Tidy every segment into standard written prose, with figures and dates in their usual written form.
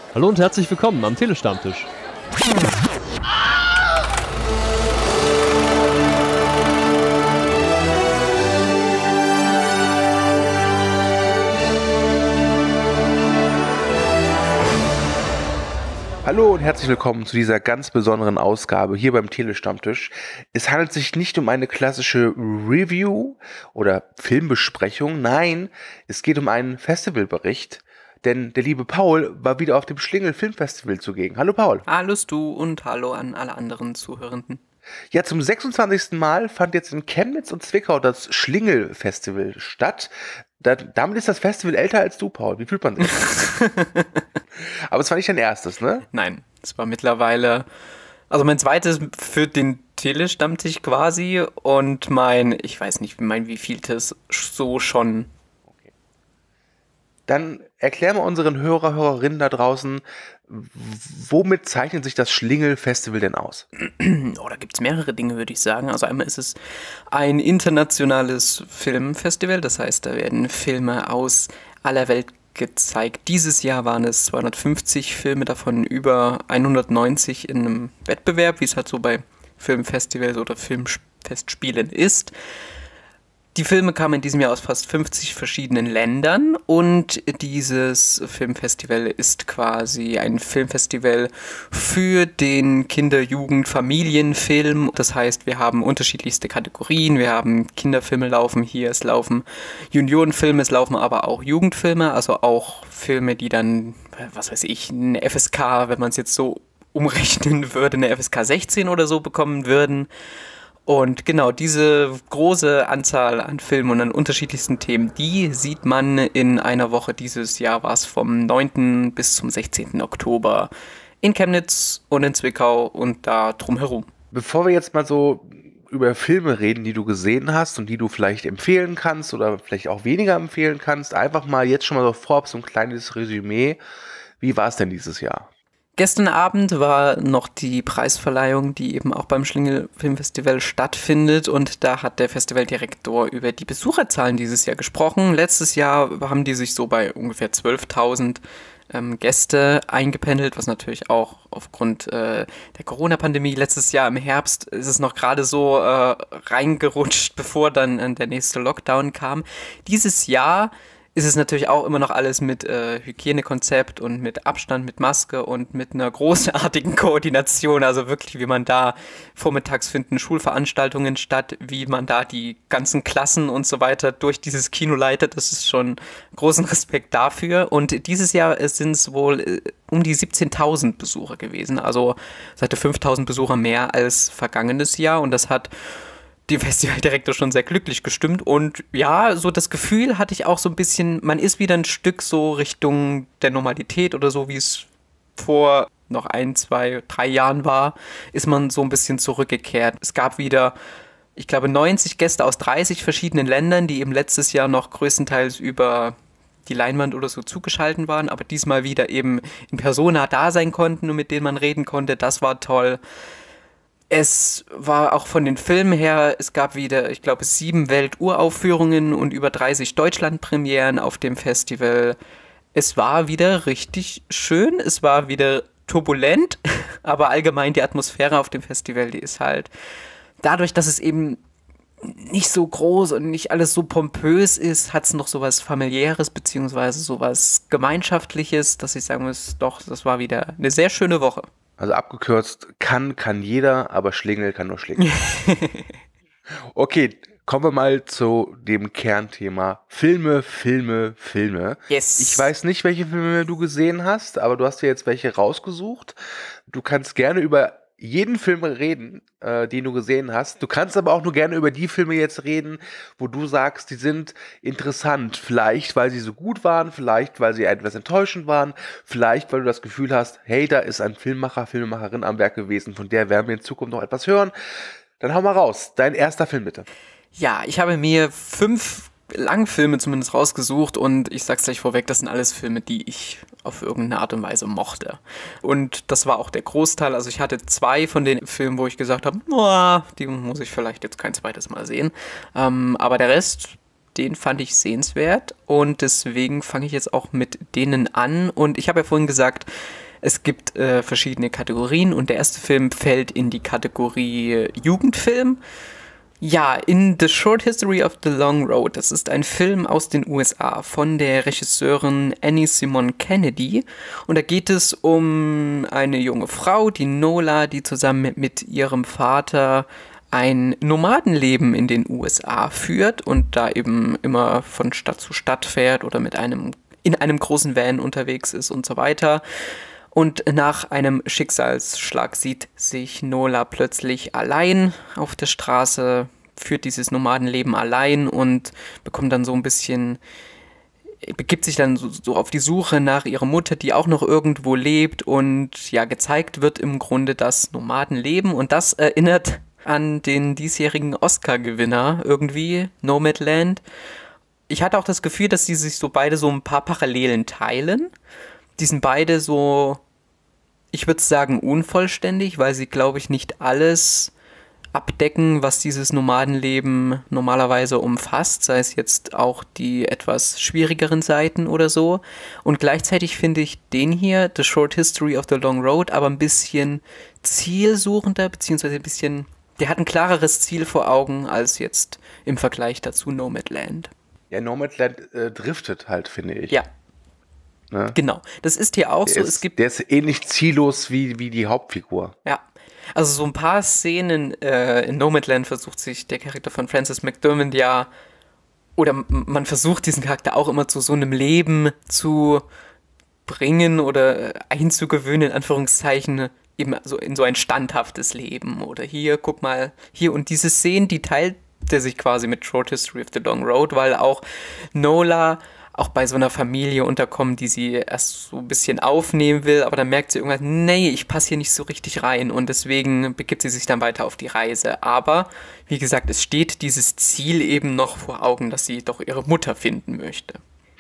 Hallo und herzlich willkommen am Telestammtisch. Hallo und herzlich willkommen zu dieser ganz besonderen Ausgabe hier beim Telestammtisch. Es handelt sich nicht um eine klassische Review oder Filmbesprechung, nein, es geht um einen Festivalbericht, denn der liebe Paul war wieder auf dem Schlingel Filmfestival zugegen. Hallo Paul. Hallo Stu und hallo an alle anderen Zuhörenden. Ja, zum 26. Mal fand jetzt in Chemnitz und Zwickau das Schlingel-Festival statt. Damit ist das Festival älter als du, Paul. Wie fühlt man sich? Aber es war nicht dein erstes, ne? Nein, es war mittlerweile, also mein zweites für den Telestammtisch quasi und ich weiß nicht, wievieltes so schon. Dann erklär mal unseren Hörerinnen da draußen, womit zeichnet sich das Schlingel-Festival denn aus? Da gibt es mehrere Dinge, würde ich sagen. Also einmal ist es ein internationales Filmfestival, das heißt, da werden Filme aus aller Welt gezeigt. Dieses Jahr waren es 250 Filme, davon über 190 in einem Wettbewerb, wie es halt so bei Filmfestivals oder Filmfestspielen ist. Die Filme kamen in diesem Jahr aus fast 50 verschiedenen Ländern und dieses Filmfestival ist quasi ein Filmfestival für den Kinder-, Jugend-, Familienfilm. Das heißt, wir haben unterschiedlichste Kategorien, wir haben Kinderfilme laufen hier, es laufen Juniorenfilme, es laufen aber auch Jugendfilme, also auch Filme, die dann, was weiß ich, eine FSK, wenn man es jetzt so umrechnen würde, eine FSK 16 oder so bekommen würden. Und genau, diese große Anzahl an Filmen und an unterschiedlichsten Themen, die sieht man in einer Woche. Dieses Jahr war es vom 9. bis zum 16. Oktober in Chemnitz und in Zwickau und da drumherum. Bevor wir jetzt mal so über Filme reden, die du gesehen hast und die du vielleicht empfehlen kannst oder vielleicht auch weniger empfehlen kannst, einfach mal jetzt schon mal so vorab so ein kleines Resümee. Wie war es denn dieses Jahr? Gestern Abend war noch die Preisverleihung, die eben auch beim Schlingel Filmfestival stattfindet und da hat der Festivaldirektor über die Besucherzahlen dieses Jahr gesprochen. Letztes Jahr haben die sich so bei ungefähr 12.000 Gäste eingependelt, was natürlich auch aufgrund der Corona-Pandemie letztes Jahr im Herbst ist es noch gerade so reingerutscht, bevor dann der nächste Lockdown kam. Dieses Jahr ist es natürlich auch immer noch alles mit Hygienekonzept und mit Abstand, mit Maske und mit einer großartigen Koordination, also wirklich, wie man da vormittags finden Schulveranstaltungen statt, wie man da die ganzen Klassen und so weiter durch dieses Kino leitet, das ist schon großen Respekt dafür und dieses Jahr sind es wohl um die 17.000 Besucher gewesen, also seit 5.000 Besucher mehr als vergangenes Jahr und das hat die Festivaldirektor schon sehr glücklich gestimmt und ja, so das Gefühl hatte ich auch so ein bisschen, man ist wieder ein Stück so Richtung der Normalität oder so, wie es vor noch 1, 2, 3 Jahren war, ist man so ein bisschen zurückgekehrt. Es gab wieder, ich glaube, 90 Gäste aus 30 verschiedenen Ländern, die eben letztes Jahr noch größtenteils über die Leinwand oder so zugeschaltet waren, aber diesmal wieder eben in Persona da sein konnten und mit denen man reden konnte, das war toll. Es war auch von den Filmen her, es gab wieder, ich glaube, 7 Welturaufführungen und über 30 Deutschlandpremieren auf dem Festival. Es war wieder richtig schön, es war wieder turbulent, aber allgemein die Atmosphäre auf dem Festival, die ist halt dadurch, dass es eben nicht so groß und nicht alles so pompös ist, hat es noch sowas Familiäres beziehungsweise sowas Gemeinschaftliches, dass ich sagen muss, doch, das war wieder eine sehr schöne Woche. Also abgekürzt, kann jeder, aber Schlingel kann nur Schlingel. Okay, kommen wir mal zu dem Kernthema. Filme. Yes. Ich weiß nicht, welche Filme du gesehen hast, aber du hast dir jetzt welche rausgesucht. Du kannst gerne über jeden Film reden, den du gesehen hast. Du kannst aber auch nur gerne über die Filme jetzt reden, wo du sagst, die sind interessant. Vielleicht, weil sie so gut waren, vielleicht, weil sie etwas enttäuschend waren, vielleicht, weil du das Gefühl hast, hey, da ist ein Filmemacher, Filmemacherin am Werk gewesen, von der werden wir in Zukunft noch etwas hören. Dann hau mal raus. Dein erster Film bitte. Ja, ich habe mir 5 Langfilme zumindest rausgesucht und ich sag's gleich vorweg, das sind alles Filme, die ich auf irgendeine Art und Weise mochte. Und das war auch der Großteil, also ich hatte 2 von den Filmen, wo ich gesagt habe, die muss ich vielleicht jetzt kein zweites Mal sehen. Aber der Rest, den fand ich sehenswert und deswegen fange ich jetzt auch mit denen an. Und ich habe ja vorhin gesagt, es gibt verschiedene Kategorien und der erste Film fällt in die Kategorie Jugendfilm. Ja, in The Short History of the Long Road. Das ist ein Film aus den USA von der Regisseurin Annie Simon Kennedy. Und da geht es um eine junge Frau, die Nola, die zusammen mit ihrem Vater ein Nomadenleben in den USA führt und da eben immer von Stadt zu Stadt fährt oder in einem großen Van unterwegs ist und so weiter. Und nach einem Schicksalsschlag sieht sich Nola plötzlich allein auf der Straße, führt dieses Nomadenleben allein und begibt sich dann so auf die Suche nach ihrer Mutter, die auch noch irgendwo lebt, und ja, gezeigt wird im Grunde das Nomadenleben, und das erinnert an den diesjährigen Oscar-Gewinner irgendwie, Nomadland. Ich hatte auch das Gefühl, dass die sich so beide so ein paar Parallelen teilen. Die sind beide so, ich würde sagen, unvollständig, weil sie, glaube ich, nicht alles abdecken, was dieses Nomadenleben normalerweise umfasst, sei es jetzt auch die etwas schwierigeren Seiten oder so. Und gleichzeitig finde ich den hier, The Short History of the Long Road, aber ein bisschen zielsuchender, beziehungsweise der hat ein klareres Ziel vor Augen als jetzt im Vergleich dazu Nomadland. Ja, Nomadland driftet halt, finde ich. Ja. Ne? Genau, das ist hier auch so. Der ist ähnlich ziellos wie die Hauptfigur. Ja, also so ein paar Szenen in Nomadland versucht sich der Charakter von Frances McDormand oder man versucht diesen Charakter auch immer zu so einem Leben zu bringen oder einzugewöhnen, in Anführungszeichen, eben so in so ein standhaftes Leben. Oder hier, guck mal, hier, und diese Szenen, die teilt er sich quasi mit Short History of the Long Road, weil auch Nola auch bei so einer Familie unterkommt, die sie erst so ein bisschen aufnehmen will, aber dann merkt sie irgendwann, nee, ich passe hier nicht so richtig rein, und deswegen begibt sie sich dann weiter auf die Reise. Aber, wie gesagt, es steht dieses Ziel eben noch vor Augen, dass sie doch ihre Mutter finden möchte.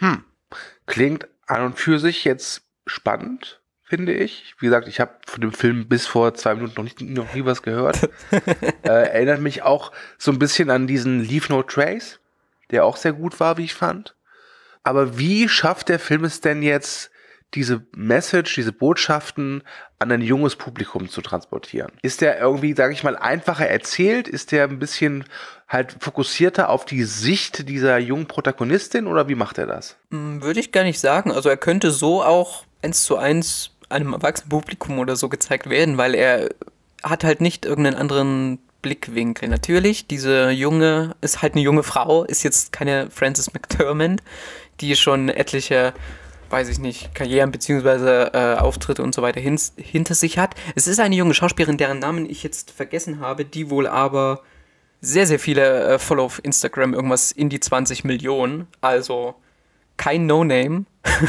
Klingt an und für sich jetzt spannend, finde ich. Wie gesagt, ich habe von dem Film bis vor 2 Minuten noch nie was gehört. Erinnert mich auch so ein bisschen an diesen Leave No Trace, der auch sehr gut war, wie ich fand. Aber wie schafft der Film es denn jetzt, diese Message, diese Botschaften an ein junges Publikum zu transportieren? Ist der irgendwie, sage ich mal, einfacher erzählt? Ist der ein bisschen halt fokussierter auf die Sicht dieser jungen Protagonistin, oder wie macht er das? Würde ich gar nicht sagen. Also er könnte so auch 1:1 einem erwachsenen Publikum oder so gezeigt werden, weil er hat halt nicht irgendeinen anderen Blickwinkel. Natürlich, diese junge, ist halt eine junge Frau, ist jetzt keine Frances McDormand, die schon etliche, weiß ich nicht, Karrieren bzw. Auftritte und so weiter hinter sich hat. Es ist eine junge Schauspielerin, deren Namen ich jetzt vergessen habe, die wohl aber sehr, sehr viele Follower auf Instagram, irgendwas in die 20 Millionen, also kein No-Name.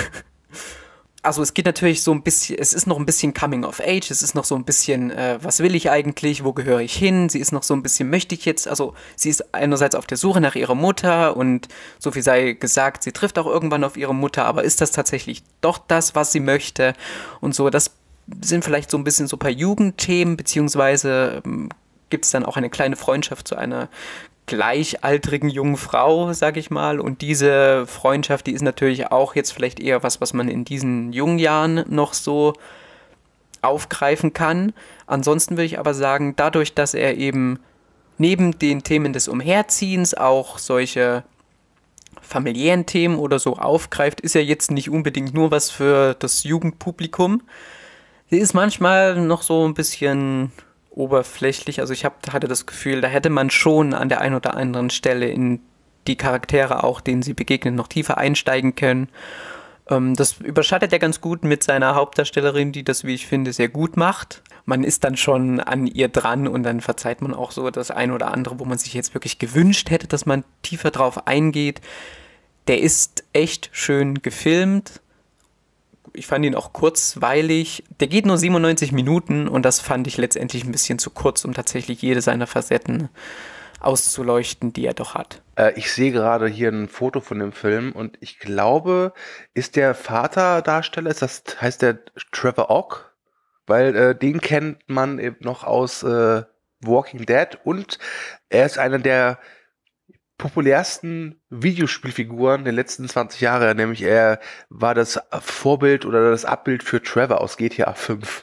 Also es geht natürlich so ein bisschen, es ist noch ein bisschen Coming of Age, es ist noch so ein bisschen, was will ich eigentlich, wo gehöre ich hin, sie ist noch so ein bisschen, möchte ich jetzt, also sie ist einerseits auf der Suche nach ihrer Mutter, und so viel sei gesagt, sie trifft auch irgendwann auf ihre Mutter, aber ist das tatsächlich doch das, was sie möchte, und so, das sind vielleicht so ein bisschen so ein paar Jugendthemen, beziehungsweise gibt es dann auch eine kleine Freundschaft zu einer gleichaltrigen jungen Frau, sag ich mal. Und diese Freundschaft, die ist natürlich auch jetzt vielleicht eher was man in diesen jungen Jahren noch so aufgreifen kann. Ansonsten würde ich aber sagen, dadurch, dass er eben neben den Themen des Umherziehens auch solche familiären Themen oder so aufgreift, ist er jetzt nicht unbedingt nur was für das Jugendpublikum. Sie ist manchmal noch so ein bisschen oberflächlich, also ich hatte das Gefühl, da hätte man schon an der einen oder anderen Stelle in die Charaktere auch, denen sie begegnen, noch tiefer einsteigen können. Das überschattet er ganz gut mit seiner Hauptdarstellerin, die das, wie ich finde, sehr gut macht. Man ist dann schon an ihr dran, und dann verzeiht man auch so das ein oder andere, wo man sich jetzt wirklich gewünscht hätte, dass man tiefer drauf eingeht. Der ist echt schön gefilmt. Ich fand ihn auch kurzweilig. Der geht nur 97 Minuten, und das fand ich letztendlich ein bisschen zu kurz, um tatsächlich jede seiner Facetten auszuleuchten, die er doch hat. Ich sehe gerade hier ein Foto von dem Film, und ich glaube, ist der Vaterdarsteller, heißt der Trevor Ogg? Weil den kennt man eben noch aus Walking Dead, und er ist einer der populärsten Videospielfiguren der letzten 20 Jahre, nämlich er war das Vorbild oder das Abbild für Trevor aus GTA 5.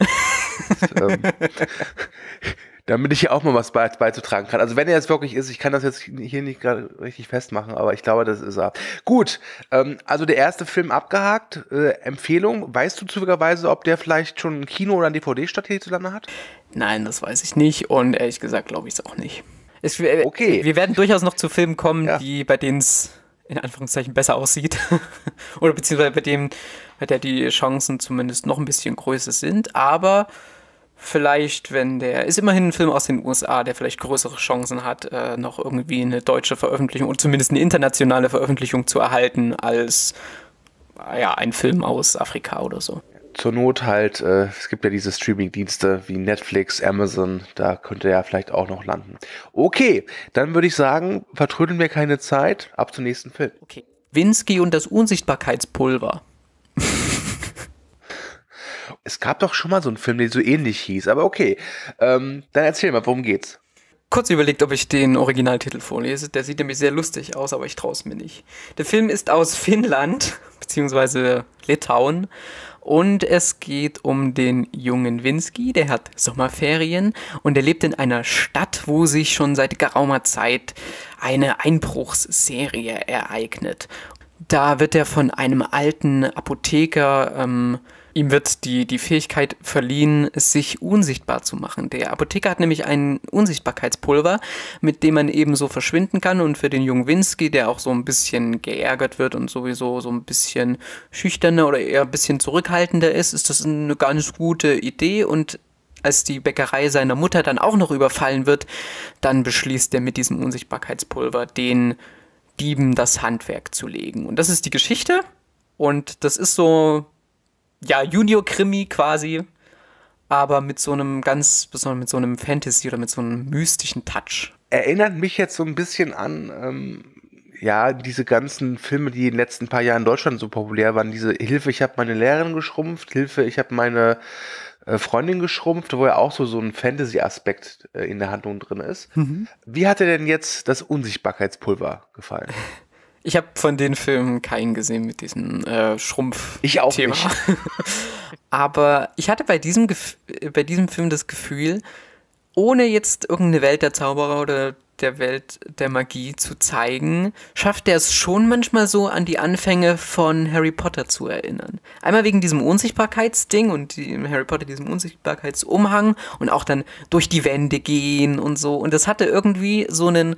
Damit ich hier auch mal was beizutragen kann. Also wenn er es wirklich ist, ich kann das jetzt hier nicht gerade richtig festmachen, aber ich glaube, das ist er. Gut, also der erste Film abgehakt. Empfehlung, weißt du zufälligerweise, ob der vielleicht schon ein Kino- oder ein DVD-Start hierzulande hat? Nein, das weiß ich nicht und ehrlich gesagt glaube ich es auch nicht. Okay. Wir werden durchaus noch zu Filmen kommen, Ja. bei denen es in Anführungszeichen besser aussieht. Oder beziehungsweise bei der die Chancen zumindest noch ein bisschen größer sind. Aber vielleicht, ist immerhin ein Film aus den USA, der vielleicht größere Chancen hat, noch irgendwie eine deutsche Veröffentlichung oder zumindest eine internationale Veröffentlichung zu erhalten, als ein Film aus Afrika oder so. Zur Not halt, es gibt ja diese Streaming-Dienste wie Netflix, Amazon, da könnte er vielleicht auch noch landen. Okay, dann würde ich sagen, vertrödeln wir keine Zeit, ab zum nächsten Film. Okay. Winsky und das Unsichtbarkeitspulver. Es gab doch schon mal so einen Film, der so ähnlich hieß, aber okay. Dann erzähl mal, worum geht's? Kurz überlegt, ob ich den Originaltitel vorlese. Der sieht nämlich sehr lustig aus, aber ich traue es mir nicht. Der Film ist aus Finnland, beziehungsweise Litauen. Und es geht um den jungen Winsky, der hat Sommerferien und er lebt in einer Stadt, wo sich schon seit geraumer Zeit eine Einbruchsserie ereignet. Da wird er von einem alten Apotheker, ihm wird die Fähigkeit verliehen, sich unsichtbar zu machen. Der Apotheker hat nämlich ein Unsichtbarkeitspulver, mit dem man eben so verschwinden kann. Und für den jungen Winsky, der auch so ein bisschen geärgert wird und sowieso so ein bisschen schüchterner oder eher ein bisschen zurückhaltender ist das eine ganz gute Idee. Und als die Bäckerei seiner Mutter dann auch noch überfallen wird, dann beschließt er mit diesem Unsichtbarkeitspulver den Dieben das Handwerk zu legen. Und das ist die Geschichte. Und das ist so... ja, Junior-Krimi quasi, aber mit so einem ganz besonderen, mit so einem Fantasy oder mit so einem mystischen Touch. Erinnert mich jetzt so ein bisschen an, diese ganzen Filme, die in den letzten paar Jahren in Deutschland so populär waren. Diese Hilfe, ich habe meine Lehrerin geschrumpft, Hilfe, ich habe meine Freundin geschrumpft, wo ja auch so ein Fantasy-Aspekt in der Handlung drin ist. Wie hat dir denn jetzt das Unsichtbarkeitspulver gefallen? Ich habe von den Filmen keinen gesehen mit diesem Schrumpf-Thema. Ich auch nicht. Aber ich hatte bei diesem Film das Gefühl, ohne jetzt irgendeine Welt der Zauberer oder der Welt der Magie zu zeigen, schafft er es schon manchmal so, an die Anfänge von Harry Potter zu erinnern. Einmal wegen diesem Unsichtbarkeitsding und Harry Potter diesem Unsichtbarkeitsumhang und auch dann durch die Wände gehen und so. Und das hatte irgendwie so einen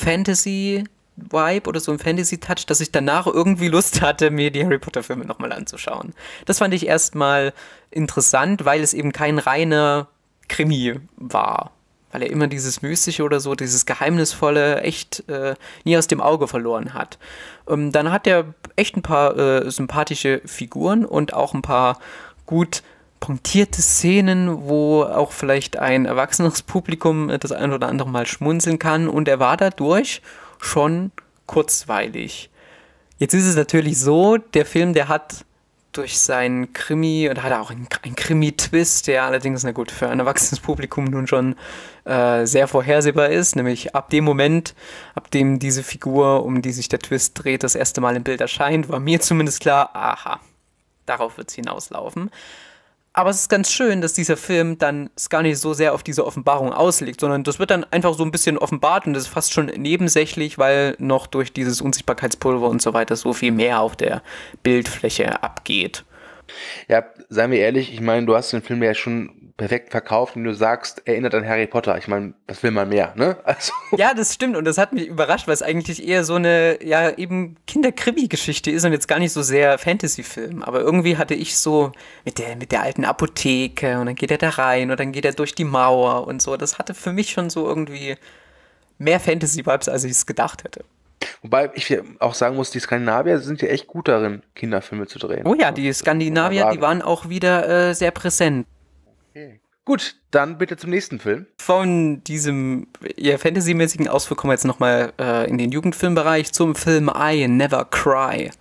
Fantasy-Vibe oder so einen Fantasy-Touch, dass ich danach irgendwie Lust hatte, mir die Harry Potter-Filme nochmal anzuschauen. Das fand ich erstmal interessant, weil es eben kein reiner Krimi war. Weil er immer dieses Mystische oder so, dieses Geheimnisvolle echt nie aus dem Auge verloren hat. Dann hat er echt ein paar sympathische Figuren und auch ein paar gut punktierte Szenen, wo auch vielleicht ein erwachsenes Publikum das ein oder andere Mal schmunzeln kann. Und er war dadurch schon kurzweilig. Jetzt ist es natürlich so, der Film, der hat durch seinen Krimi, und hat auch einen Krimi-Twist, der allerdings, na gut, für ein erwachsenes Publikum nun schon sehr vorhersehbar ist, nämlich ab dem Moment, ab dem diese Figur, um die sich der Twist dreht, das erste Mal im Bild erscheint, war mir zumindest klar, aha, darauf wird es hinauslaufen. Aber es ist ganz schön, dass dieser Film dann es gar nicht so sehr auf diese Offenbarung auslegt, sondern das wird dann einfach so ein bisschen offenbart und das ist fast schon nebensächlich, weil noch durch dieses Unsichtbarkeitspulver und so weiter so viel mehr auf der Bildfläche abgeht. Ja, seien wir ehrlich, ich meine, du hast den Film ja schon perfekt verkauft und du sagst, erinnert an Harry Potter. Ich meine, was will man mehr, ne? Also. Ja, das stimmt und das hat mich überrascht, weil es eigentlich eher so eine, ja, eben Kinder-Krimi-Geschichte ist und jetzt gar nicht so sehr Fantasy-Film. Aber irgendwie hatte ich so mit der alten Apotheke und dann geht er da rein und dann geht er durch die Mauer und so. Das hatte für mich schon so irgendwie mehr Fantasy-Vibes, als ich es gedacht hätte. Wobei ich auch sagen muss, die Skandinavier sind ja echt gut darin, Kinderfilme zu drehen. Oh ja, die Skandinavier, die waren auch wieder sehr präsent. Okay. Gut, dann bitte zum nächsten Film. Von diesem eher fantasymäßigen Ausflug kommen wir jetzt nochmal in den Jugendfilmbereich zum Film I Never Cry,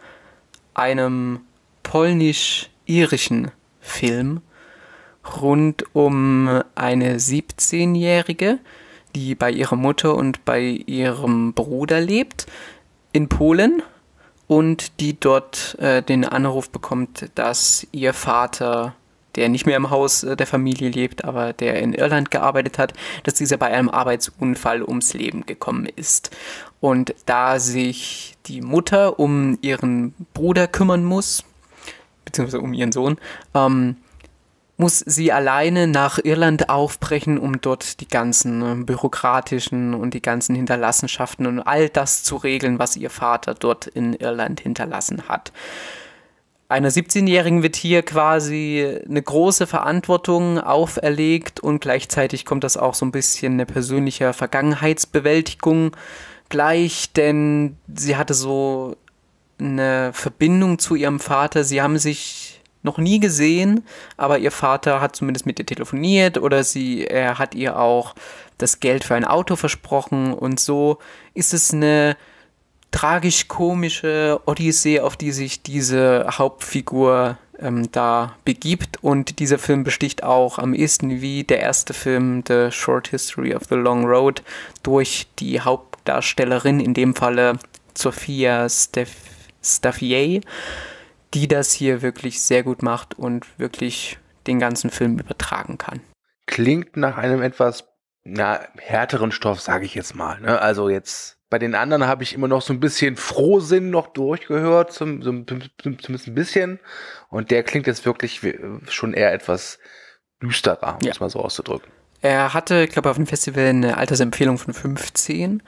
einem polnisch-irischen Film rund um eine 17-Jährige, die bei ihrer Mutter und bei ihrem Bruder lebt in Polen und die dort den Anruf bekommt, dass ihr Vater, der nicht mehr im Haus der Familie lebt, aber der in Irland gearbeitet hat, dass dieser bei einem Arbeitsunfall ums Leben gekommen ist. Und da sich die Mutter um ihren Bruder kümmern muss, beziehungsweise um ihren Sohn, muss sie alleine nach Irland aufbrechen, um dort die ganzen bürokratischen und die ganzen Hinterlassenschaften und all das zu regeln, was ihr Vater dort in Irland hinterlassen hat. Einer 17-Jährigen wird hier quasi eine große Verantwortung auferlegt und gleichzeitig kommt das auch so ein bisschen eine persönliche Vergangenheitsbewältigung gleich, denn sie hatte so eine Verbindung zu ihrem Vater. Sie haben sich noch nie gesehen, aber ihr Vater hat zumindest mit ihr telefoniert oder er hat ihr auch das Geld für ein Auto versprochen und so ist es eine tragisch-komische Odyssee, auf die sich diese Hauptfigur da begibt und dieser Film besticht auch am ehesten wie der erste Film The Short History of the Long Road durch die Hauptdarstellerin, in dem Falle Sophia Staffier, die das hier wirklich sehr gut macht und wirklich den ganzen Film übertragen kann. Klingt nach einem etwas härteren Stoff, sage ich jetzt mal. Ne? Also jetzt bei den anderen habe ich immer noch so ein bisschen Frohsinn noch durchgehört, zumindest ein bisschen. Und der klingt jetzt wirklich schon eher etwas düsterer, um es mal so auszudrücken. Er hatte, ich glaube, auf dem Festival eine Altersempfehlung von 15.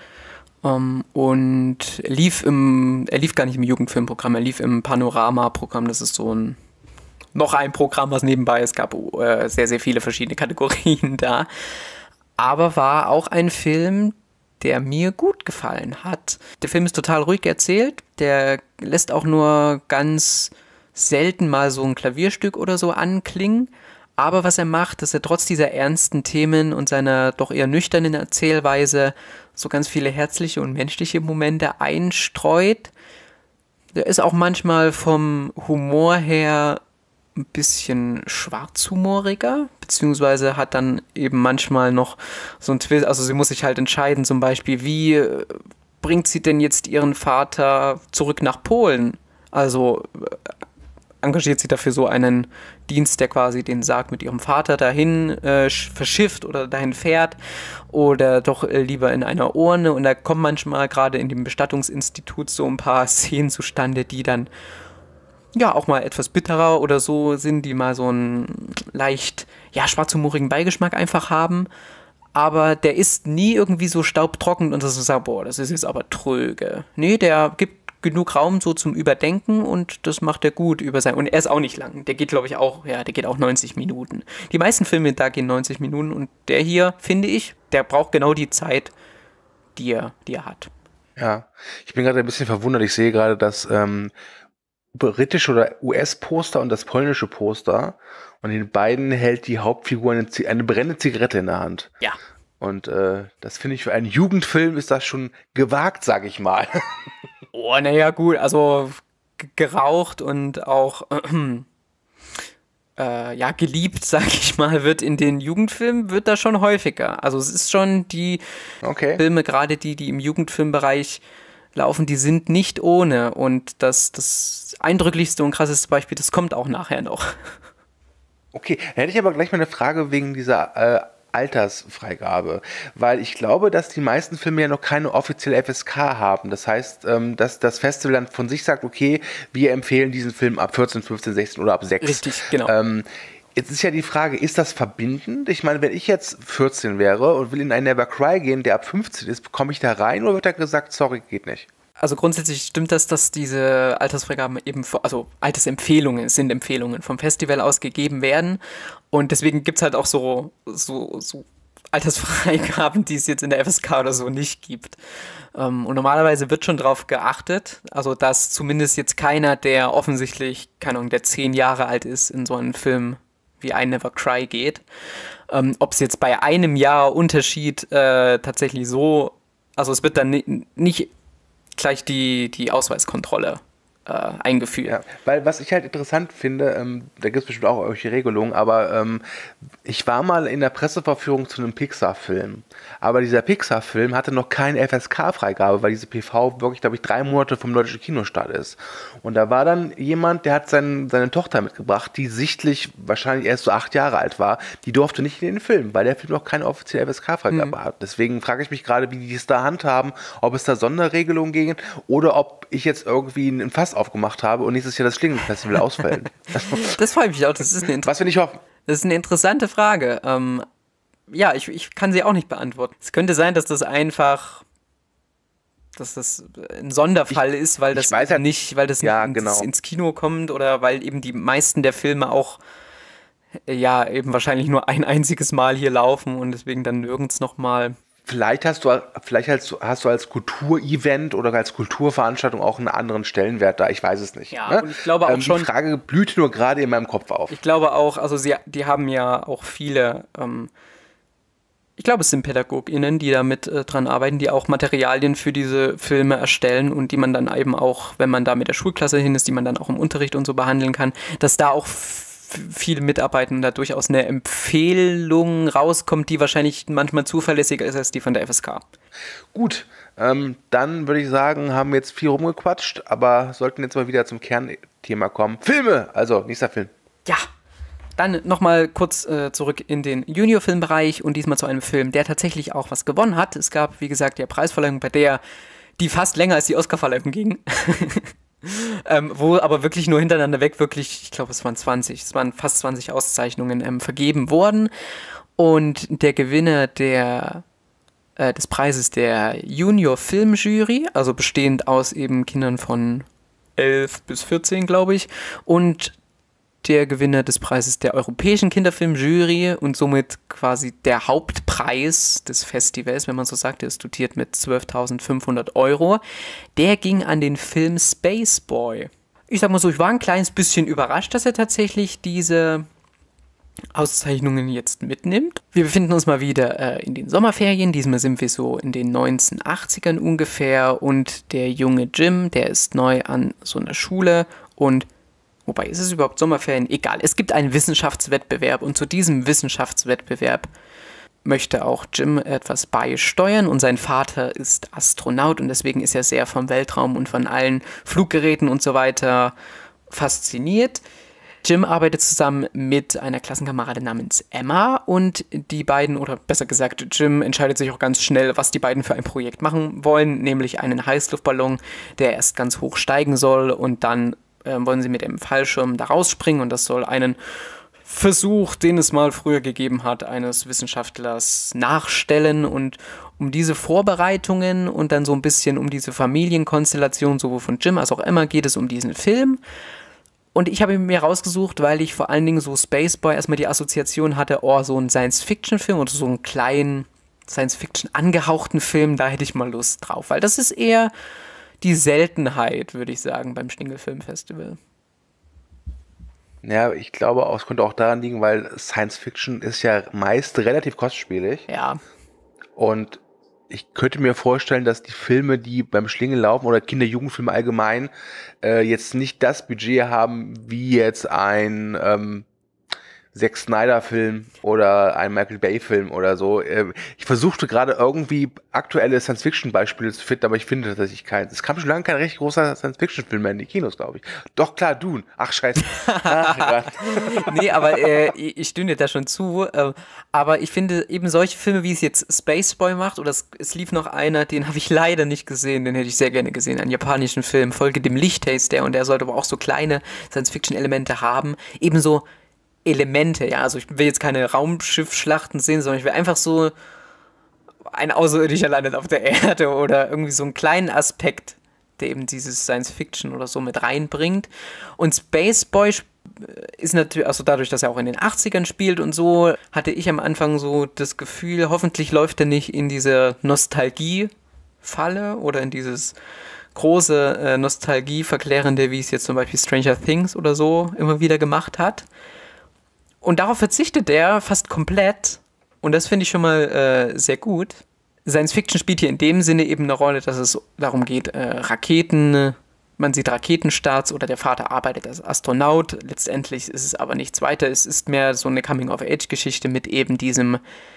Und er lief gar nicht im Jugendfilmprogramm, er lief im Panorama-Programm. Das ist so noch ein Programm, was nebenbei, es gab sehr, sehr viele verschiedene Kategorien da. Aber war auch ein Film, der mir gut gefallen hat. Der Film ist total ruhig erzählt, der lässt auch nur ganz selten mal so ein Klavierstück oder so anklingen. Aber was er macht, dass er trotz dieser ernsten Themen und seiner doch eher nüchternen Erzählweise so ganz viele herzliche und menschliche Momente einstreut. Der ist auch manchmal vom Humor her ein bisschen schwarzhumoriger, beziehungsweise hat dann eben manchmal noch so einen Twist, also sie muss sich halt entscheiden, zum Beispiel, wie bringt sie denn jetzt ihren Vater zurück nach Polen? Also engagiert sie dafür so einen Dienst, der quasi den Sarg mit ihrem Vater dahin verschifft oder dahin fährt oder doch lieber in einer Urne. Und da kommen manchmal gerade in dem Bestattungsinstitut so ein paar Szenen zustande, die dann ja auch mal etwas bitterer oder so sind, die mal so einen leicht schwarzhumorigen Beigeschmack einfach haben. Aber der ist nie irgendwie so staubtrocken und dass du sagst, boah, das ist jetzt aber tröge. Nee, der gibt genug Raum so zum Überdenken und das macht er gut und er ist auch nicht lang. Der geht, glaube ich, auch 90 Minuten. Die meisten Filme da gehen 90 Minuten und der hier, finde ich, der braucht genau die Zeit, die er hat. Ja, ich bin gerade ein bisschen verwundert. Ich sehe gerade das britische oder US-Poster und das polnische Poster und in beiden hält die Hauptfigur eine brennende Zigarette in der Hand. Ja. Und das finde ich für einen Jugendfilm ist das schon gewagt, sage ich mal. Oh, naja, gut, also geraucht und auch geliebt, sag ich mal, wird in den Jugendfilmen, wird da schon häufiger. Also es ist schon die Filme, gerade die im Jugendfilmbereich laufen, die sind nicht ohne. Und das eindrücklichste und krasseste Beispiel, das kommt auch nachher noch. Okay, dann hätte ich aber gleich mal eine Frage wegen dieser Altersfreigabe, weil ich glaube, dass die meisten Filme ja noch keine offizielle FSK haben. Das heißt, dass das Festival dann von sich sagt, okay, wir empfehlen diesen Film ab 14, 15, 16 oder ab 6. Richtig, genau. Jetzt ist ja die Frage, ist das verbindend? Ich meine, wenn ich jetzt 14 wäre und will in einen Never Cry gehen, der ab 15 ist, bekomme ich da rein oder wird da gesagt, sorry, geht nicht? Also grundsätzlich stimmt das, dass diese Altersfreigaben eben, also Altersempfehlungen sind Empfehlungen vom Festival aus gegeben werden und deswegen gibt es halt auch so Altersfreigaben, die es jetzt in der FSK oder so nicht gibt. Und normalerweise wird schon drauf geachtet, also dass zumindest jetzt keiner, der offensichtlich, keine Ahnung, der 10 Jahre alt ist, in so einen Film wie I Never Cry geht. Ob es jetzt bei einem Jahr Unterschied tatsächlich so, also es wird dann nicht gleich die Ausweiskontrolle eingeführt. Ja, weil was ich halt interessant finde, da gibt es bestimmt auch irgendwelche Regelungen, aber ich war mal in der Presseverführung zu einem Pixar-Film. Aber dieser Pixar-Film hatte noch keine FSK-Freigabe, weil diese PV wirklich, glaube ich, 3 Monate vom deutschen Kinostart ist. Und da war dann jemand, der hat seine Tochter mitgebracht, die sichtlich wahrscheinlich erst so 8 Jahre alt war. Die durfte nicht in den Film, weil der Film noch keine offizielle FSK-Freigabe hat. Deswegen frage ich mich gerade, wie die es da handhaben, ob es da Sonderregelungen gegen oder ob ich jetzt irgendwie ein Fass aufgemacht habe und nächstes Jahr das Schlingenfestival ausfällt. Das freut mich auch. Was will ich hoffen? Das ist eine interessante Frage. Ja, ich kann sie auch nicht beantworten. Es könnte sein, dass das einfach, dass das ein Sonderfall ist, weil das weiß halt, nicht, weil das ja, nicht genau. ins Kino kommt oder weil eben die meisten der Filme auch ja eben wahrscheinlich nur ein einziges Mal hier laufen und deswegen dann nirgends nochmal. Vielleicht hast du als Kulturevent oder als Kulturveranstaltung auch einen anderen Stellenwert da. Ich weiß es nicht. Ja, ne? und ich glaube auch schon. Die Frage blüht nur gerade in meinem Kopf auf. Ich glaube auch, also die haben ja auch viele, ich glaube, es sind PädagogInnen, die da mit dran arbeiten, die auch Materialien für diese Filme erstellen und die man dann eben auch, wenn man da mit der Schulklasse hin ist, die man dann auch im Unterricht und so behandeln kann, dass da auch viele mitarbeiten und da durchaus eine Empfehlung rauskommt, die wahrscheinlich manchmal zuverlässiger ist als die von der FSK. Gut, dann würde ich sagen, haben wir jetzt viel rumgequatscht, aber sollten jetzt mal wieder zum Kernthema kommen. Filme! Also, nächster Film. Ja, dann nochmal kurz zurück in den Junior-Filmbereich und diesmal zu einem Film, der tatsächlich auch was gewonnen hat. Es gab, wie gesagt, die Preisverleihung, bei der die fast länger als die Oscarverleihung ging. Wo aber wirklich nur hintereinander weg wirklich, ich glaube es waren fast 20 Auszeichnungen vergeben worden und der Gewinner des Preises der Junior Filmjury, also bestehend aus eben Kindern von 11 bis 14, glaube ich, und der Gewinner des Preises der Europäischen Kinderfilmjury und somit quasi der Hauptpreis des Festivals, wenn man so sagt, der ist dotiert mit 12.500 €. Der ging an den Film Spaceboy. Ich sag mal so, ich war ein kleines bisschen überrascht, dass er tatsächlich diese Auszeichnungen jetzt mitnimmt. Wir befinden uns mal wieder in den Sommerferien. Diesmal sind wir so in den 1980ern ungefähr und der junge Jim, der ist neu an so einer Schule und wobei, ist es überhaupt Sommerferien? Egal, es gibt einen Wissenschaftswettbewerb und zu diesem Wissenschaftswettbewerb möchte auch Jim etwas beisteuern und sein Vater ist Astronaut und deswegen ist er sehr vom Weltraum und von allen Fluggeräten und so weiter fasziniert. Jim arbeitet zusammen mit einer Klassenkameradin namens Emma und die beiden, oder besser gesagt, Jim entscheidet sich auch ganz schnell, was die beiden für ein Projekt machen wollen, nämlich einen Heißluftballon, der erst ganz hoch steigen soll und dann wollen sie mit dem Fallschirm da rausspringen und das soll einen Versuch, den es mal früher gegeben hat, eines Wissenschaftlers nachstellen und um diese Vorbereitungen und dann so ein bisschen um diese Familienkonstellation, sowohl von Jim als auch Emma, geht es um diesen Film. Und ich habe ihn mir rausgesucht, weil ich vor allen Dingen so Spaceboy erstmal die Assoziation hatte, so ein Science-Fiction-Film oder so einen kleinen Science-Fiction angehauchten Film, da hätte ich mal Lust drauf, weil das ist eher die Seltenheit, würde ich sagen, beim Schlingel Filmfestival. Ja, ich glaube, es könnte auch daran liegen, weil Science Fiction ist ja meist relativ kostspielig. Ja. Und ich könnte mir vorstellen, dass die Filme, die beim Schlingel laufen oder Kinder-Jugendfilme allgemein, jetzt nicht das Budget haben, wie jetzt ein Zack Snyder-Film oder ein Michael Bay-Film oder so. Ich versuchte gerade irgendwie aktuelle Science-Fiction-Beispiele zu finden, aber ich finde tatsächlich keins. Es kam schon lange kein recht großer Science-Fiction-Film mehr in die Kinos, glaube ich. Doch, klar, Dune. Ach, scheiße. Nee, aber ich stimme dir da schon zu. Aber ich finde eben solche Filme, wie es jetzt Spaceboy macht, oder es lief noch einer, den habe ich leider nicht gesehen, den hätte ich sehr gerne gesehen, einen japanischen Film, Folge dem Licht heißt der, und der sollte aber auch so kleine Science-Fiction-Elemente haben. Ebenso Elemente, ja, also ich will jetzt keine Raumschiffschlachten sehen, sondern ich will einfach so ein Außerirdischer landet auf der Erde oder irgendwie so einen kleinen Aspekt, der eben dieses Science-Fiction oder so mit reinbringt. Und Spaceboy ist natürlich, also dadurch, dass er auch in den 80ern spielt und so, hatte ich am Anfang so das Gefühl, hoffentlich läuft er nicht in diese Nostalgie-Falle oder in dieses große Nostalgie-verklärende, wie es jetzt zum Beispiel Stranger Things oder so immer wieder gemacht hat. Und darauf verzichtet er fast komplett. Und das finde ich schon mal sehr gut. Science Fiction spielt hier in dem Sinne eben eine Rolle, dass es darum geht, Raketen man sieht Raketenstarts oder der Vater arbeitet als Astronaut. Letztendlich ist es aber nichts weiter. Es ist mehr so eine Coming-of-Age-Geschichte mit eben diesem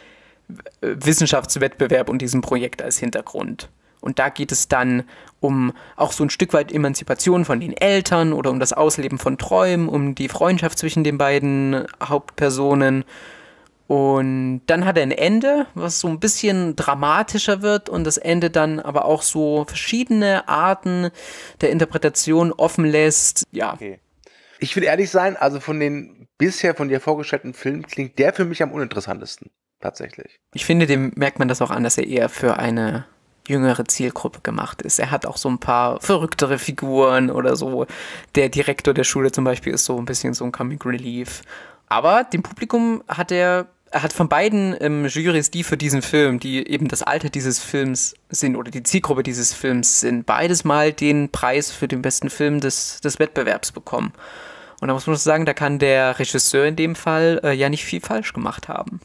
Wissenschaftswettbewerb und diesem Projekt als Hintergrund. Und da geht es dann um auch so ein Stück weit Emanzipation von den Eltern oder um das Ausleben von Träumen, um die Freundschaft zwischen den beiden Hauptpersonen. Und dann hat er ein Ende, was so ein bisschen dramatischer wird und das Ende dann aber auch so verschiedene Arten der Interpretation offen lässt. Ja. Okay. Ich will ehrlich sein, also von den bisher von dir vorgestellten Filmen klingt der für mich am uninteressantesten. Tatsächlich. Ich finde, dem merkt man das auch an, dass er eher für eine jüngere Zielgruppe gemacht ist. Er hat auch so ein paar verrücktere Figuren oder so. Der Direktor der Schule zum Beispiel ist so ein bisschen so ein Comic Relief. Aber dem Publikum hat er hat von beiden Jurys, die für diesen Film, die eben das Alter dieses Films sind oder die Zielgruppe dieses Films sind, beides mal den Preis für den besten Film des Wettbewerbs bekommen. Und da muss man sagen, da kann der Regisseur in dem Fall ja nicht viel falsch gemacht haben.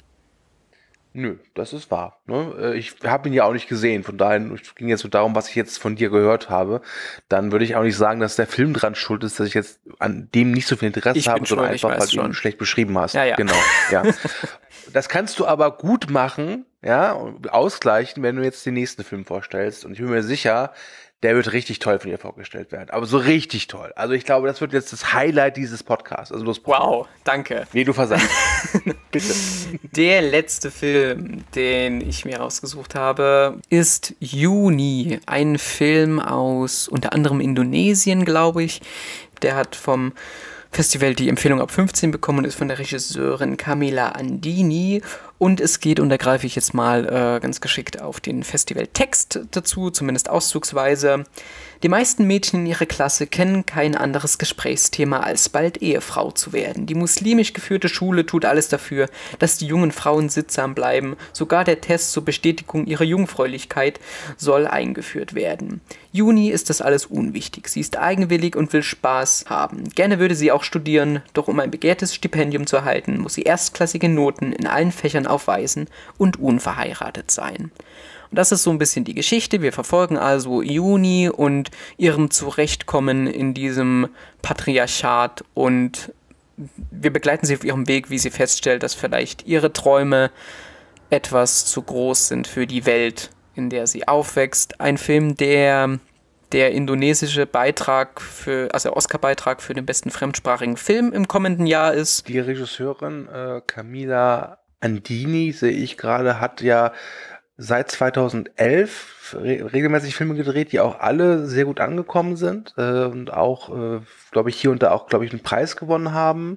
Nö, das ist wahr. Ne? Ich habe ihn ja auch nicht gesehen, von daher ging jetzt so darum, was ich jetzt von dir gehört habe. Dann würde ich auch nicht sagen, dass der Film dran schuld ist, dass ich jetzt an dem nicht so viel Interesse habe, sondern einfach, weil du ihn schlecht beschrieben hast. Ja. Genau, ja. Das kannst du aber gut machen, ja, und ausgleichen, wenn du jetzt den nächsten Film vorstellst. Und ich bin mir sicher, der wird richtig toll von dir vorgestellt werden. Aber so richtig toll. Also ich glaube, das wird jetzt das Highlight dieses Podcasts. Also wow, danke. Nee, du versagst. Bitte. Der letzte Film, den ich mir rausgesucht habe, ist Juni. Ein Film aus unter anderem Indonesien, glaube ich. Der hat vom Festival die Empfehlung ab 15 bekommen und ist von der Regisseurin Camilla Andini. Und es geht, und da greife ich jetzt mal ganz geschickt auf den Festivaltext dazu, zumindest auszugsweise. Die meisten Mädchen in ihrer Klasse kennen kein anderes Gesprächsthema, als bald Ehefrau zu werden. Die muslimisch geführte Schule tut alles dafür, dass die jungen Frauen sittsam bleiben. Sogar der Test zur Bestätigung ihrer Jungfräulichkeit soll eingeführt werden. Juni ist das alles unwichtig. Sie ist eigenwillig und will Spaß haben. Gerne würde sie auch studieren, doch um ein begehrtes Stipendium zu erhalten, muss sie erstklassige Noten in allen Fächern aufweisen und unverheiratet sein. Und das ist so ein bisschen die Geschichte. Wir verfolgen also Juni und ihrem Zurechtkommen in diesem Patriarchat und wir begleiten sie auf ihrem Weg, wie sie feststellt, dass vielleicht ihre Träume etwas zu groß sind für die Welt, in der sie aufwächst. Ein Film, der indonesische Beitrag also Oscar-Beitrag für den besten fremdsprachigen Film im kommenden Jahr ist. Die Regisseurin Camilla Andini, sehe ich gerade, hat ja seit 2011 regelmäßig Filme gedreht, die auch alle sehr gut angekommen sind und auch, glaube ich, hier und da auch, glaube ich, einen Preis gewonnen haben.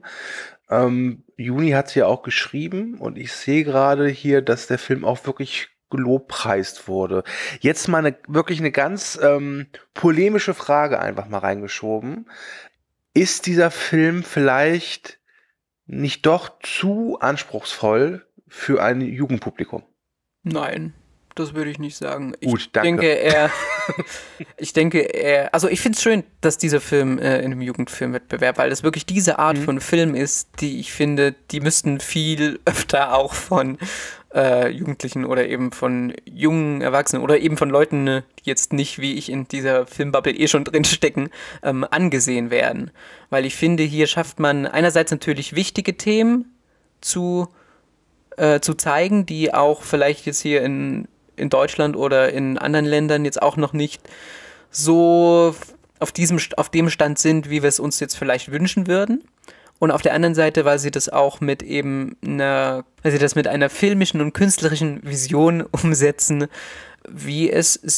Juni hat sie ja auch geschrieben und ich sehe gerade hier, dass der Film auch wirklich gelobpreist wurde. Jetzt mal wirklich eine ganz polemische Frage einfach mal reingeschoben. Ist dieser Film vielleicht nicht doch zu anspruchsvoll für ein Jugendpublikum? Nein, das würde ich nicht sagen. Gut, danke. Ich denke, also ich finde es schön, dass dieser Film in einem Jugendfilmwettbewerb, weil das wirklich diese Art von Film ist, die ich finde, die müssten viel öfter auch von Jugendlichen oder eben von jungen Erwachsenen oder eben von Leuten, die jetzt nicht wie ich in dieser Filmbubble schon drin stecken, angesehen werden. Weil ich finde, hier schafft man einerseits natürlich wichtige Themen zu zeigen, die auch vielleicht jetzt hier in Deutschland oder in anderen Ländern jetzt auch noch nicht so auf dem Stand sind, wie wir es uns jetzt vielleicht wünschen würden. Und auf der anderen Seite, weil sie das auch mit einer filmischen und künstlerischen Vision umsetzen, wie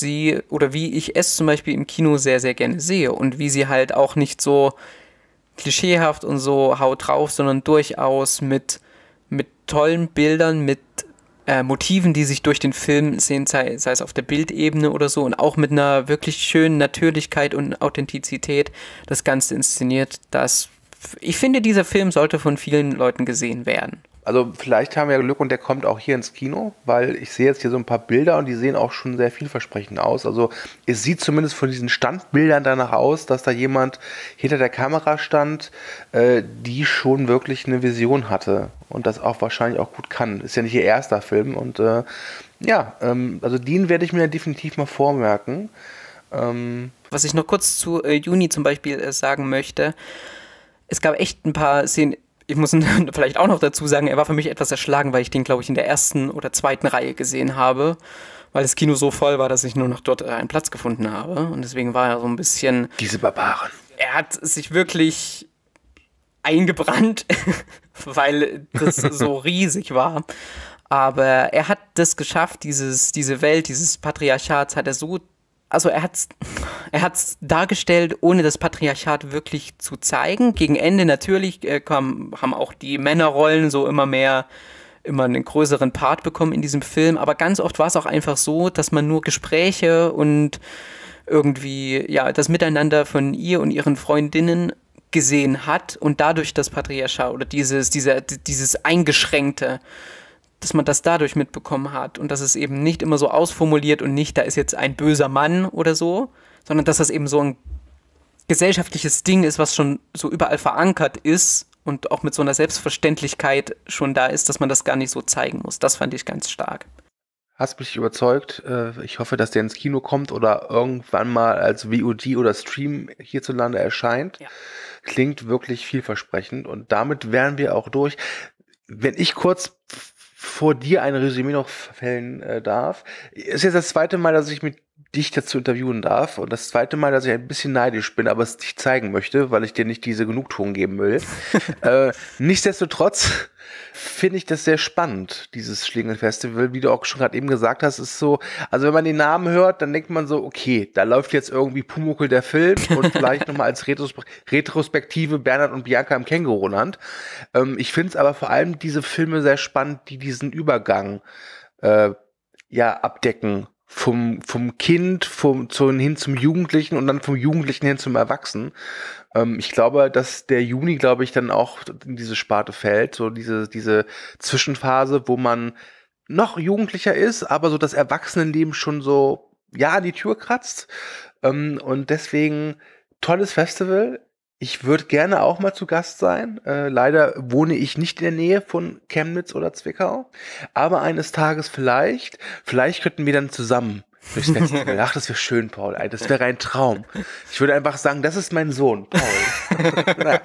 ich es zum Beispiel im Kino sehr, sehr gerne sehe und wie sie halt auch nicht so klischeehaft und so haut drauf, sondern durchaus mit tollen Bildern, mit Motiven, die sich durch den Film sehen, sei es auf der Bildebene oder so und auch mit einer wirklich schönen Natürlichkeit und Authentizität das Ganze inszeniert. Ich finde, dieser Film sollte von vielen Leuten gesehen werden. Also vielleicht haben wir Glück und der kommt auch hier ins Kino, weil ich sehe jetzt hier so ein paar Bilder und die sehen auch schon sehr vielversprechend aus. Also es sieht zumindest von diesen Standbildern danach aus, dass da jemand hinter der Kamera stand, die schon wirklich eine Vision hatte und das auch wahrscheinlich auch gut kann. Ist ja nicht ihr erster Film und also den werde ich mir definitiv mal vormerken. Was ich noch kurz zu Juni zum Beispiel sagen möchte, es gab echt ein paar Szenen, ich muss vielleicht auch noch dazu sagen, er war für mich etwas erschlagen, weil ich den, glaube ich, in der ersten oder zweiten Reihe gesehen habe, weil das Kino so voll war, dass ich nur noch dort einen Platz gefunden habe. Und deswegen war er so ein bisschen... Diese Barbaren. Er hat sich wirklich eingebrannt, weil das so riesig war. Aber er hat das geschafft, diese Welt, dieses Patriarchat hat er so... Also er hat's dargestellt, ohne das Patriarchat wirklich zu zeigen. Gegen Ende natürlich haben auch die Männerrollen so immer einen größeren Part bekommen in diesem Film. Aber ganz oft war es auch einfach so, dass man nur Gespräche und irgendwie, ja, das Miteinander von ihr und ihren Freundinnen gesehen hat und dadurch das Patriarchat oder dieses Eingeschränkte, dass man das dadurch mitbekommen hat und dass es eben nicht immer so ausformuliert und nicht, da ist jetzt ein böser Mann oder so, sondern dass das eben so ein gesellschaftliches Ding ist, was schon so überall verankert ist und auch mit so einer Selbstverständlichkeit schon da ist, dass man das gar nicht so zeigen muss. Das fand ich ganz stark. Hast mich überzeugt. Ich hoffe, dass der ins Kino kommt oder irgendwann mal als VOD oder Stream hierzulande erscheint. Ja. Klingt wirklich vielversprechend und damit wären wir auch durch. Wenn ich kurz vor dir ein Resümee noch fällen darf. Ist jetzt das zweite Mal, dass ich mit dich dazu interviewen darf und das zweite Mal, dass ich ein bisschen neidisch bin, aber es nicht zeigen möchte, weil ich dir nicht diese Genugtuung geben will. Nichtsdestotrotz finde ich das sehr spannend, dieses Schlingel-Festival. Wie du auch schon gerade eben gesagt hast, ist so, also wenn man den Namen hört, dann denkt man so, okay, da läuft jetzt irgendwie Pumuckl der Film und vielleicht nochmal als Retrospektive Bernhard und Bianca im Känguruland. Ich finde es aber vor allem diese Filme sehr spannend, die diesen Übergang abdecken. Vom Kind hin zum Jugendlichen und dann vom Jugendlichen hin zum Erwachsenen. Ich glaube, dass der Juni, dann auch in diese Sparte fällt, so diese Zwischenphase, wo man noch jugendlicher ist, aber so das Erwachsenenleben schon so, an die Tür kratzt. Und deswegen tolles Festival. Ich würde gerne auch mal zu Gast sein. Leider wohne ich nicht in der Nähe von Chemnitz oder Zwickau. Aber eines Tages vielleicht könnten wir dann zusammen durchs Festival. Ach, das wäre schön, Paul. Das wäre ein Traum. Ich würde einfach sagen, das ist mein Sohn, Paul.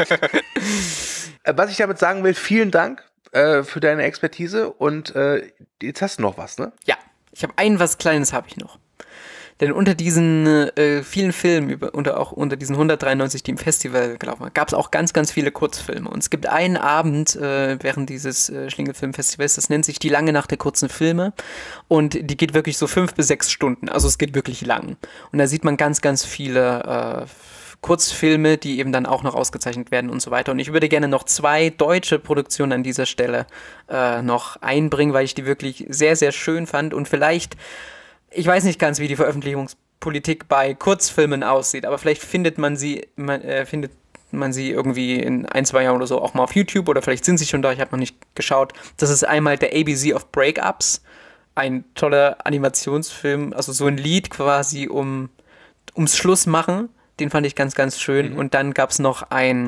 Was ich damit sagen will, vielen Dank für deine Expertise. Und jetzt hast du noch was, ne? Ja, ich habe was Kleines habe ich noch. Denn unter diesen vielen Filmen, auch unter diesen 193, die im Festival gelaufen haben, gab es auch ganz, ganz viele Kurzfilme. Und es gibt einen Abend während dieses Schlingel-Filmfestivals, das nennt sich die lange Nacht der kurzen Filme. Und die geht wirklich so 5 bis 6 Stunden. Also es geht wirklich lang. Und da sieht man ganz, ganz viele Kurzfilme, die eben dann auch noch ausgezeichnet werden und so weiter. Und ich würde gerne noch 2 deutsche Produktionen an dieser Stelle noch einbringen, weil ich die wirklich sehr, sehr schön fand. Und vielleicht... Ich weiß nicht ganz, wie die Veröffentlichungspolitik bei Kurzfilmen aussieht, aber vielleicht findet man sie irgendwie in 1-2 Jahren oder so auch mal auf YouTube oder vielleicht sind sie schon da, ich habe noch nicht geschaut. Das ist einmal der ABC of Breakups, ein toller Animationsfilm, also so ein Lied quasi ums Schluss machen, den fand ich ganz, ganz schön. Und dann gab es noch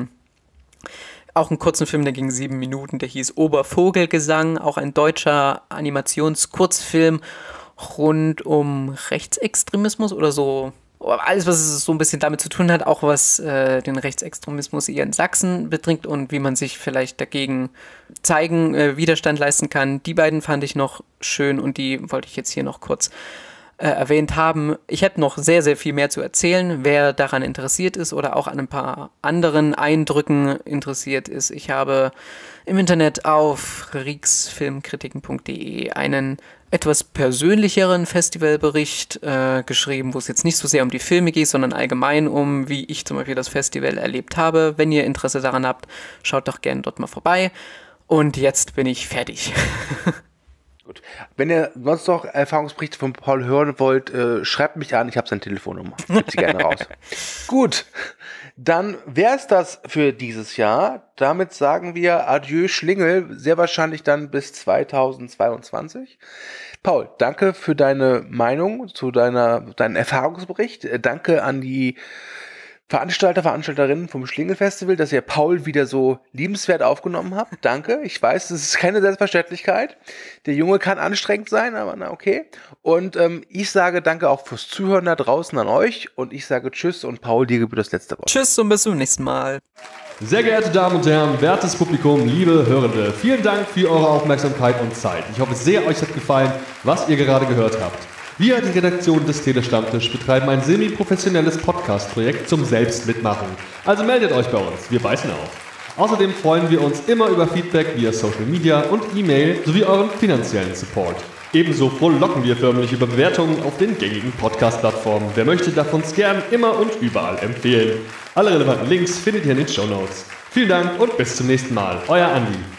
auch einen kurzen Film, der ging 7 Minuten, der hieß Obervogelgesang, auch ein deutscher Animationskurzfilm rund um Rechtsextremismus oder so. Alles, was so ein bisschen damit zu tun hat, auch was den Rechtsextremismus hier in Sachsen betrifft und wie man sich vielleicht dagegen Widerstand leisten kann. Die beiden fand ich noch schön und die wollte ich jetzt hier noch kurz erwähnt haben. Ich hätte noch sehr, sehr viel mehr zu erzählen, wer daran interessiert ist oder auch an ein paar anderen Eindrücken interessiert ist. Ich habe im Internet auf rixfilmkritiken.de einen etwas persönlicheren Festivalbericht geschrieben, wo es jetzt nicht so sehr um die Filme geht, sondern allgemein um, wie ich zum Beispiel das Festival erlebt habe. Wenn ihr Interesse daran habt, schaut doch gerne dort mal vorbei. Und jetzt bin ich fertig. Gut. Wenn ihr sonst noch Erfahrungsberichte von Paul hören wollt, schreibt mich an, ich habe seine Telefonnummer. Gib sie gerne raus. Gut, dann wäre es das für dieses Jahr. Damit sagen wir Adieu Schlingel, sehr wahrscheinlich dann bis 2022. Paul, danke für deine Meinung zu deinen Erfahrungsbericht. Danke an die Veranstalter, Veranstalterinnen vom Schlingel-Festival, dass ihr Paul wieder so liebenswert aufgenommen habt. Danke. Ich weiß, das ist keine Selbstverständlichkeit. Der Junge kann anstrengend sein, aber na okay. Und ich sage danke auch fürs Zuhören da draußen an euch. Und ich sage tschüss und Paul, dir gebührt das letzte Wort. Tschüss und bis zum nächsten Mal. Sehr geehrte Damen und Herren, wertes Publikum, liebe Hörende, vielen Dank für eure Aufmerksamkeit und Zeit. Ich hoffe sehr, euch hat gefallen, was ihr gerade gehört habt. Wir, die Redaktion des Telestammtisch, betreiben ein semi-professionelles Podcast-Projekt zum Selbstmitmachen. Also meldet euch bei uns, wir beißen auf. Außerdem freuen wir uns immer über Feedback via Social Media und E-Mail sowie euren finanziellen Support. Ebenso frohlocken wir förmlich über Bewertungen auf den gängigen Podcast-Plattformen. Wer möchte, darf uns gern immer und überall empfehlen. Alle relevanten Links findet ihr in den Shownotes. Vielen Dank und bis zum nächsten Mal. Euer Andi.